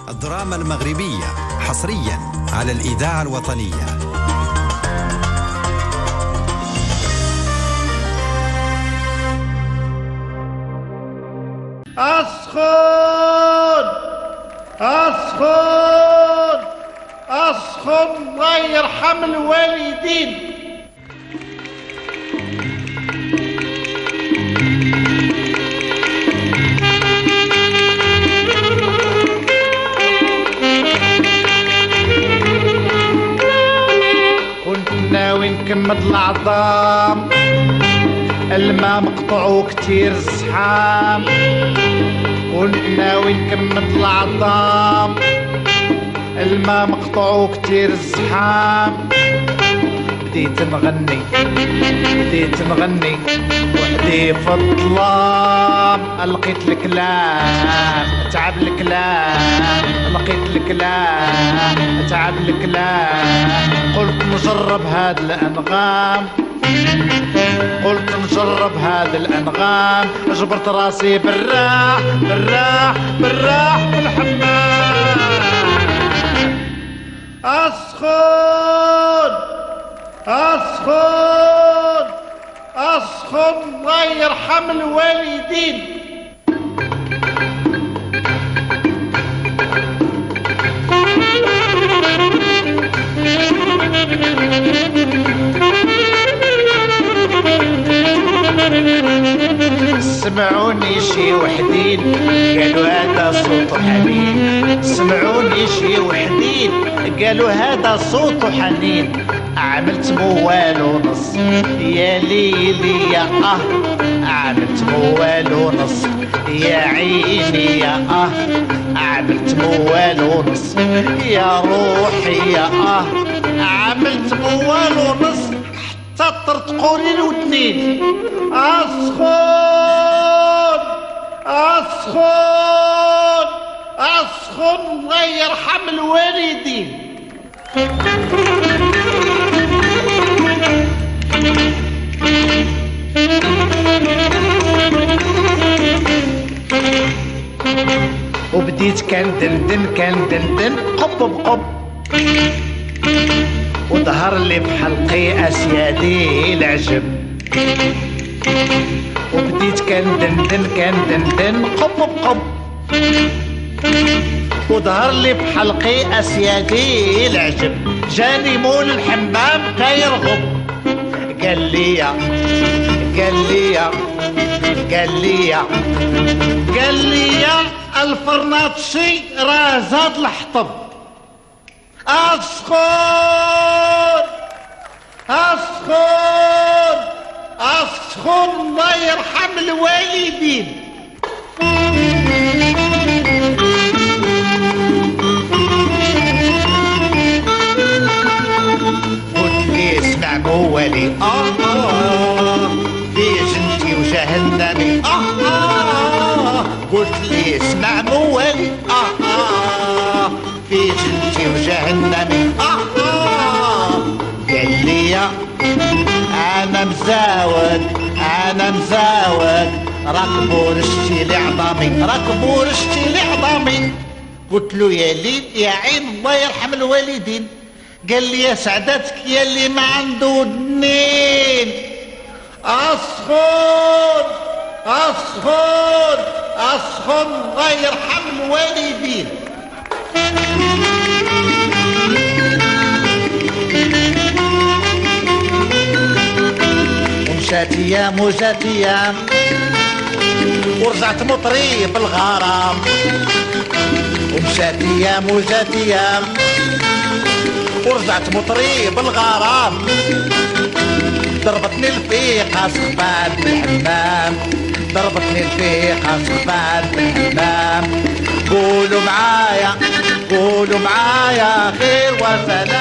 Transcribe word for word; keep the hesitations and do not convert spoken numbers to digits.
الدراما المغربية حصريا على الإذاعة الوطنية. أسخن أسخن أسخن الله يرحم الوالدين. كنت ناوي نكمل العظام، الماء مقطوع وكتير زحام. كنت ناوي نكمل العظام، الماء مقطوع وكتير زحام. بديت نغني بديت نغني وحدي في الظلام. لقيت الكلام تعب الكلام، لقيت الكلام تعب الكلام. قلت نجرب هاد الأنغام، قلت نجرب هاد الأنغام. جبرت راسي بالراح بالراح بالراح بالحمام. أسخن أسخن أسخن الله يرحم الوالدين. سمعوني شي وحدين قالوا هذا صوت حنين، سمعوني شي وحدين قالوا هذا صوت حنين. عملت موال ونص يا ليلي يا اه، عملت موال ونص يا عيني يا اه، عملت موال ونص يا روحي يا اه، عملت موال ونص حتى طرطقوني الودنين. أسخن أسخن أسخن الله يرحم الوالدين. وبديت كان دندن كان دندن قب بقب، وظهر لي بحلقي اسيادي العجب. وبديت كان دندن كان دندن قب بقب، وظهر لي بحلقي اسيادي العجب. جاني مول الحمام كيرغب، قال لي قال لي قال لي قال لي الفرناطشي راه زاد الحطب. أسخن أسخن أسخن الله يرحم الوالدين. قلت لي اسمع موالي آه آه في جنتي وجهنمي آه آه. قلت لي اسمع موالي آه آه في جنتي وجهنمي آه آه. قال لي أنا مزاود أنا مزاود ركبوا رشتي لعظامي ركبوا رشتي لعظامي. قلت له يا ليل يا عين الله يرحم الوالدين. قال لي يا سعدتك يا اللي ما عنده ودنين. أسخن أسخن أسخن الله يرحم الوالدين. ومشات ايام وجات ايام ورجعت مطري بالغرام. ومشات ايام وجات ايام ورجعت مطري بالغرام. ضربتني الفيقة سخفان بالحمام، ضربتني الفيقة سخفان بالحمام. قولوا معايا قولوا معايا خير وسلام.